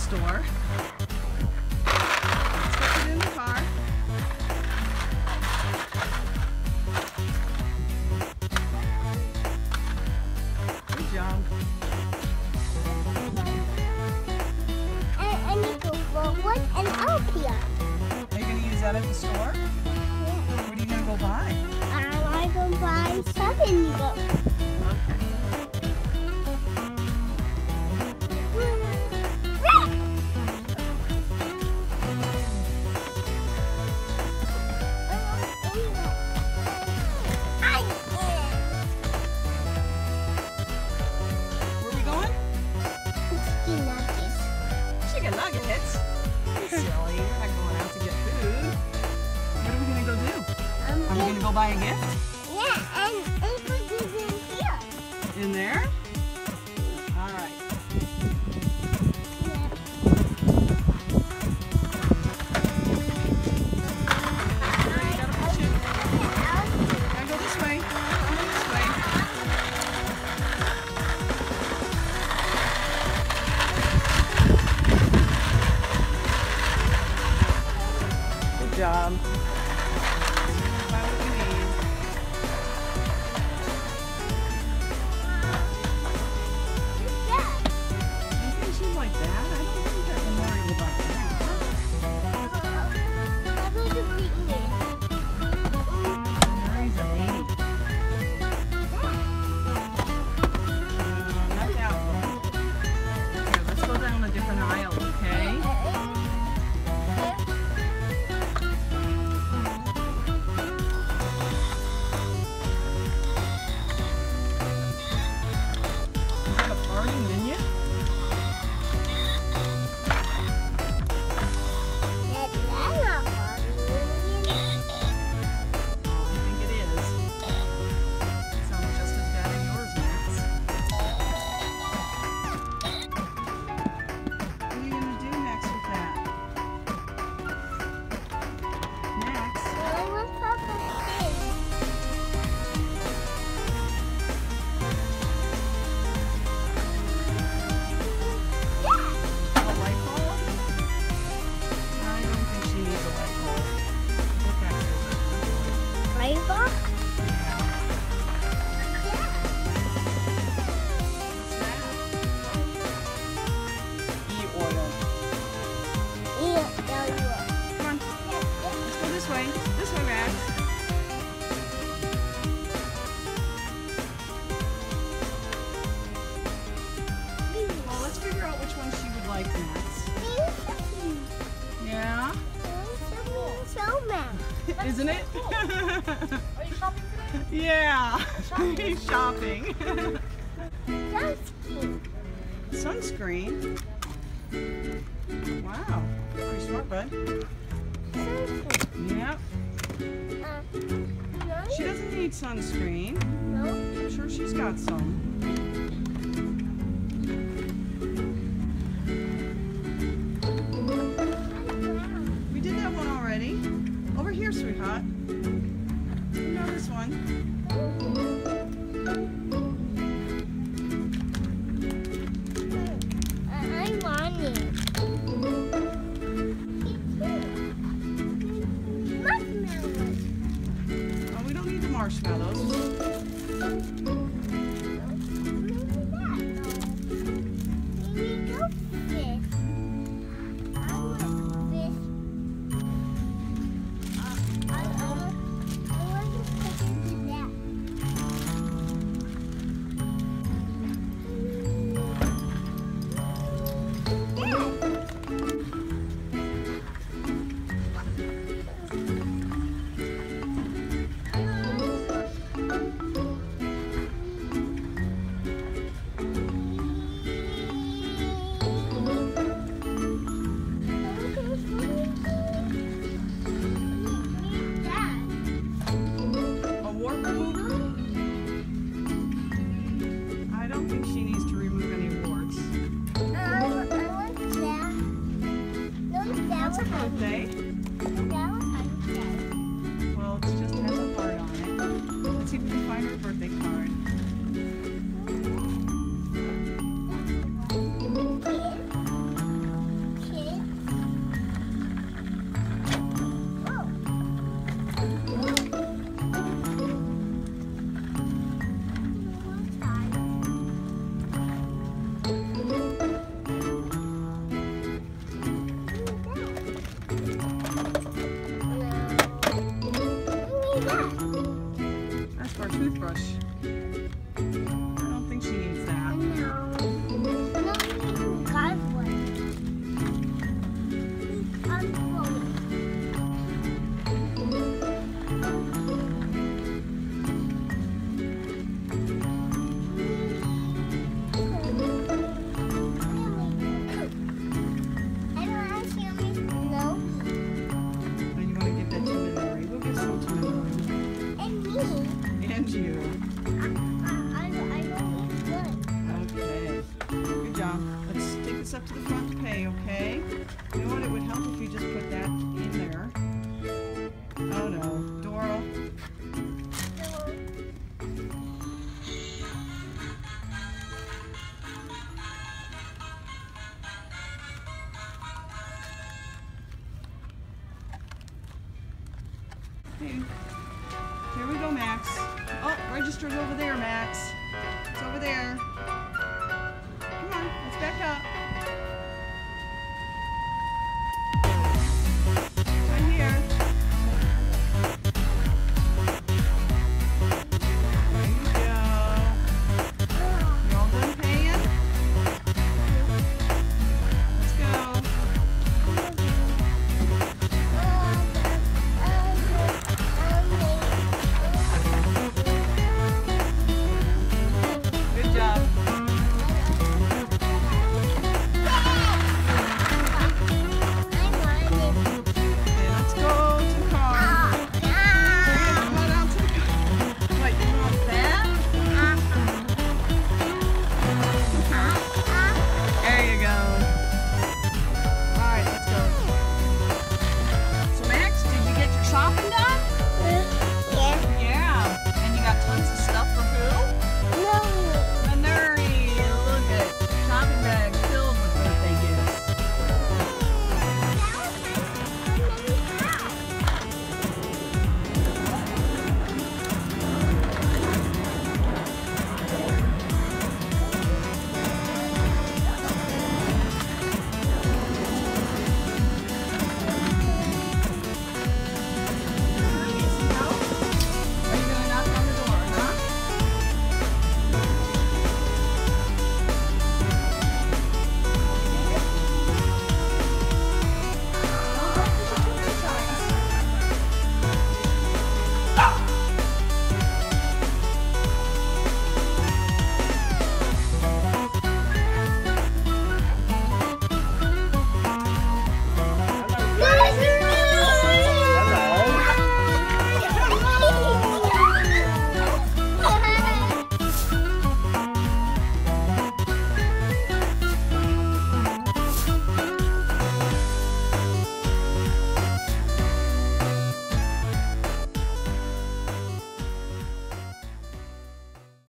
store. Let's put it in the car. Good job. I need to go forward and up here. Are you going to use that at the store? Yeah. What are you going to go buy? I go buy something. Chicken nuggets? You're silly. You're not going out to get food. What are we going to go do? Are we going to go buy a gift? Yeah, and put this in here. In there? All right. Here, you got to push it. Gotta go this way. Go this way. Good job. Buy what you need. You think she's like that? I don't think that Manouri would like that. Manouri's a lady. Not that one. Here, let's go down a different aisle, okay? Is that a party minion? I think it is. Sounds just as bad as yours, Max. What are you going to do next with that? Max? A light bulb? I don't think she needs a light bulb. Look at her. What's that? E-oil. Come on. Let's go this way. This way, Max. Well, let's figure out which one she would like, Max. Yeah? Isn't it? Are you shopping today? Yeah. He's shopping. Sunscreen? Wow. Pretty smart, bud. Yep. She doesn't need sunscreen. I'm sure she's got some. We did that one already. Over here, sweetheart. You know this one. I want it. Marshmallows. Oh, we don't need the marshmallows. That's a birthday. Well, it just has a heart on it. Let's see if we can find her birthday card. Okay. Here we go, Max. Oh, register's over there, Max. It's over there.